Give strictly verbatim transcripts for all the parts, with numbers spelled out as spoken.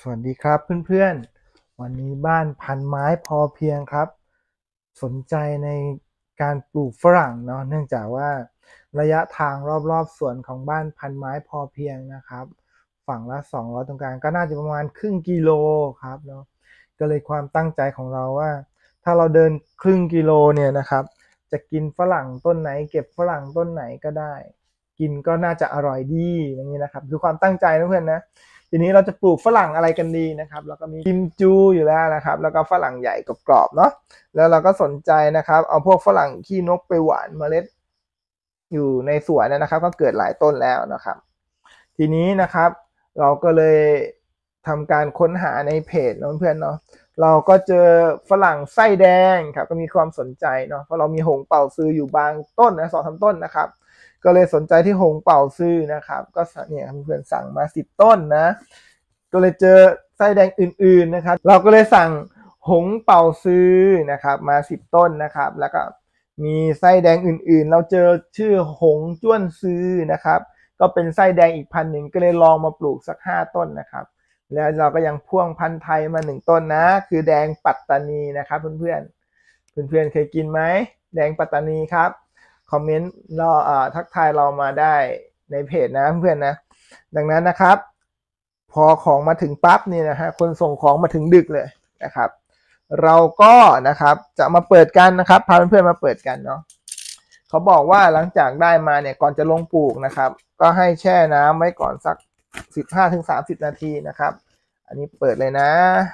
สวัสดีครับเพื่อนๆวันนี้บ้านพันไม้พอเพียงครับสนใจในการปลูกฝรั่งเนาะเนื่องจากว่าระยะทางรอบๆสวนของบ้านพันไม้พอเพียงนะครับฝั่งละสองร้อยตรงกลางก็น่าจะประมาณครึ่งกิโลครับเนาะก็เลยความตั้งใจของเราว่าถ้าเราเดินครึ่งกิโลเนี่ยนะครับจะกินฝรั่งต้นไหนเก็บฝรั่งต้นไหนก็ได้กินก็น่าจะอร่อยดีอย่างนี้นะครับคือความตั้งใจนะเพื่อนนะ ทีนี้เราจะปลูกฝรั่งอะไรกันดีนะครับแล้วก็มีกิมจูอยู่แล้วนะครับแล้วก็ฝรั่งใหญ่กรอบๆเนาะแล้วเราก็สนใจนะครับเอาพวกฝรั่งขี้นกไปหว่านเมล็ดอยู่ในสวนนะครับก็เกิดหลายต้นแล้วนะครับทีนี้นะครับเราก็เลยทำการค้นหาในเพจเพื่อนๆเนาะเราก็เจอฝรั่งไส้แดงครับก็มีความสนใจเนาะเพราะเรามีหงเป่าซื้ออยู่บางต้นนะสองสามต้นนะครับก็เลยสนใจที่หงเป่าซื้อนะครับก็เนี่ยเพื่อนสั่งมาสิบต้นนะก็เลยเจอไส้แดงอื่นๆนะครับเราก็เลยสั่งหงเป่าซื้อนะครับมาสิบต้นนะครับแล้วก็มีไส้แดงอื่นๆเราเจอชื่อหงจ้วนซื้อนะครับก็เป็นไส้แดงอีกพันหนึ่งก็เลยลองมาปลูกสักห้าต้นนะครับแล้วเราก็ยังพ่วงพันธุ์ไทยมาหนึ่งต้นนะคือแดงปัตตานีนะครับเพื่อนๆเพื่อนๆเคยกินไหมแดงปัตตานีครับคอมเมนต์เราเอ่อทักทายเรามาได้ในเพจนะเพื่อนๆนะดังนั้นนะครับพอของมาถึงปั๊บนี่นะฮะคนส่งของมาถึงดึกเลยนะครับเราก็นะครับจะมาเปิดกันนะครับพาเพื่อนๆมาเปิดกันเนาะเขาบอกว่าหลังจากได้มาเนี่ยก่อนจะลงปลูกนะครับก็ให้แช่น้ำไว้ก่อนสัก สิบห้าถึงสามสิบ นาทีนะครับอันนี้เปิดเลยนะ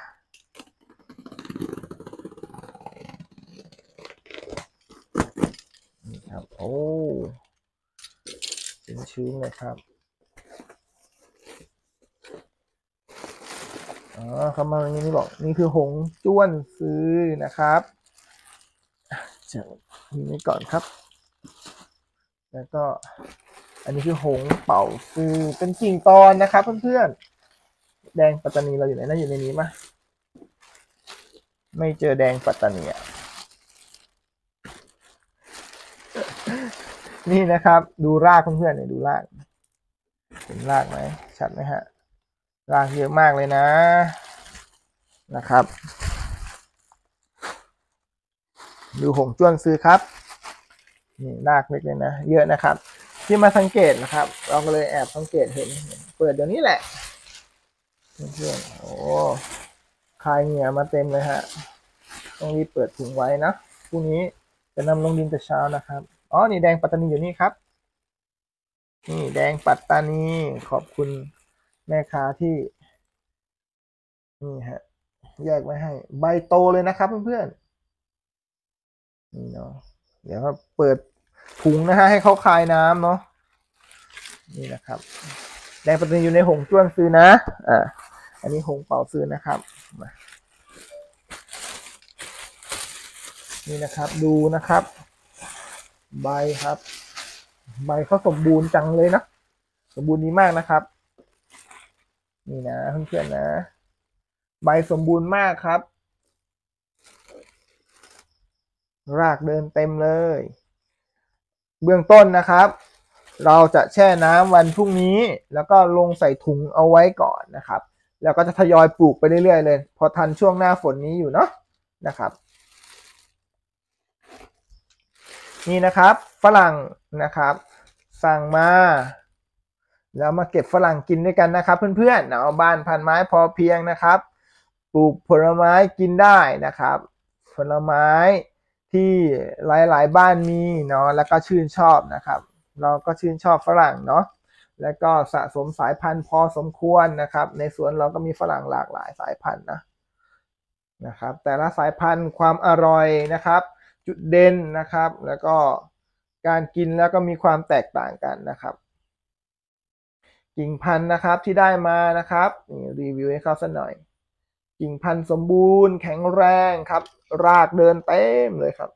นี่ครับโอ้ชื้นๆเลยครับอ๋อคำมาอย่างนี้บอกนี่คือหงจ้วนซื้อนะครับจะมีไว้ก่อนครับแล้วก็อันนี้คือหงเป่าซื้อเป็นกิ่งตอนนะครับเพื่อนๆแดงปัตตานีเราอยู่ไหนน่าอยู่ในนี้มั้ยไม่เจอแดงปัตตานีนี่นะครับดูรากเพื่อนๆเนี่ยดูรากเห็นรากไหมชัดไหมฮะรากเยอะมากเลยนะนะครับดูหงจ้วนซื้อครับนี่รากเล็กเลยนะเยอะนะครับที่มาสังเกตนะครับเราก็เลยแอบสังเกตเห็นเปิดเดี๋ยวนี้แหละเพื่อนๆโอ้คายเหงื่อมาเต็มเลยฮะต้องรีบเปิดถุงไว้นะพรุ่งนี้จะนำลงดินแต่เช้านะครับอ๋อนี่แดงปัตตานีอยู่นี่ครับนี่แดงปัตตานีขอบคุณแม่ค้าที่นี่ฮะแยกไว้ให้ใบโตเลยนะครับเพื่อนๆนี่เนาะเดี๋ยวก็เปิดถุงนะฮะให้เขาคายน้ำเนาะนี่นะครับแดงปัตตานีอยู่ในหงจ้วนซื้อนะอ่าอันนี้หงเป่าซื้อนะครับมานี่นะครับดูนะครับใบครับใบเขาสมบูรณ์จังเลยนะสมบูรณ์ดีมากนะครับนี่นะเพื่อนๆนะใบสมบูรณ์มากครับรากเดินเต็มเลยเบื้องต้นนะครับเราจะแช่น้ำวันพรุ่งนี้แล้วก็ลงใส่ถุงเอาไว้ก่อนนะครับแล้วก็จะทยอยปลูกไปเรื่อยๆเลยพอทันช่วงหน้าฝนนี้อยู่เนาะนะครับนี่นะครับฝรั่งนะครับสั่งมาแล้วมาเก็บฝรั่งกินด้วยกันนะครับเพื่อนๆเอาบ้านพันไม้พอเพียงนะครับปลูกผลไม้กินได้นะครับผลไม้ที่หลายๆบ้านมีเนาะแล้วก็ชื่นชอบนะครับเราก็ชื่นชอบฝรั่งเนาะแล้วก็สะสมสายพันธุ์พอสมควรนะครับในสวนเราก็มีฝรั่งหลากหลายสายพันธุ์นะนะครับแต่ละสายพันธุ์ความอร่อยนะครับจุดเด่นนะครับแล้วก็การกินแล้วก็มีความแตกต่างกันนะครับกิ่งพันธุ์นะครับที่ได้มานะครับนี่รีวิวให้เขาสักหน่อยกิ่งพันธุ์สมบูรณ์แข็งแรงครับรากเดินเต็มเลยครับ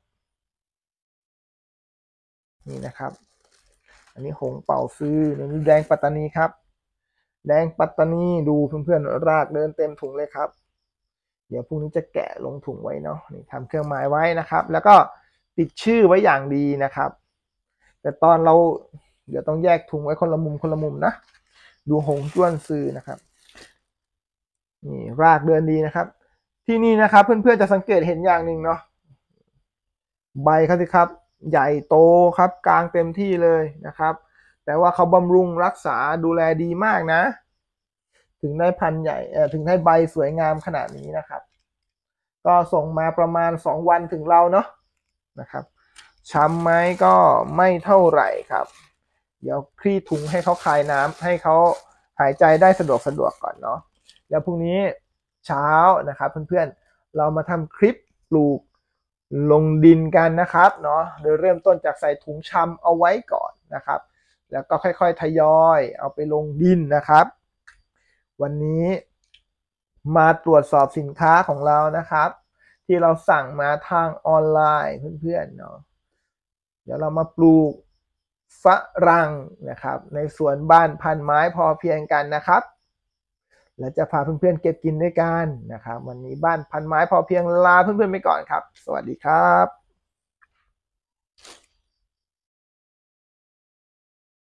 นี่นะครับอันนี้หงเป่าซื้อนี่แดงปัตตานีครับแดงปัตตานีดูเพื่อนๆรากเดินเต็มถุงเลยครับเดี๋ยวพรุ่งนี้จะแกะลงถุงไว้เนาะนี่ทำเครื่องหมายไว้นะครับแล้วก็ติดชื่อไว้อย่างดีนะครับแต่ตอนเราเดี๋ยวต้องแยกถุงไว้คนละมุมคนละมุมนะดูหงจ้วนซื้อนะครับนี่รากเดินดีนะครับที่นี่นะครับเพื่อนๆจะสังเกตเห็นอย่างหนึ่งเนาะใบเขาสิครับใหญ่โตครับกลางเต็มที่เลยนะครับแต่ว่าเขาบำรุงรักษาดูแลดีมากนะถึงได้พันธุ์ใหญ่เอ่อถึงได้ใบสวยงามขนาดนี้นะครับก็ส่งมาประมาณสองวันถึงเราเนาะนะครับช้ำไหมก็ไม่เท่าไหร่ครับเดี๋ยวคลี่ถุงให้เขาคายน้ำให้เขาหายใจได้สะดวกสะดวกก่อนเนาะเดี๋ยวพรุ่งนี้เช้านะครับเพื่อนๆเรามาทำคลิปปลูกลงดินกันนะครับเนาะโดยเริ่มต้นจากใส่ถุงชำเอาไว้ก่อนนะครับแล้วก็ค่อยๆทยอยเอาไปลงดินนะครับวันนี้มาตรวจสอบสินค้าของเรานะครับที่เราสั่งมาทางออนไลน์เพื่อนๆเนาะเดี๋ยวเรามาปลูกฝรั่งนะครับในสวนบ้านพันไม้พอเพียงกันนะครับและจะพาเพื่อนๆเก็บกินด้วยกันนะครับวันนี้บ้านพันไม้พอเพียงลาเพื่อนๆไปก่อนครับสวัสดีครับ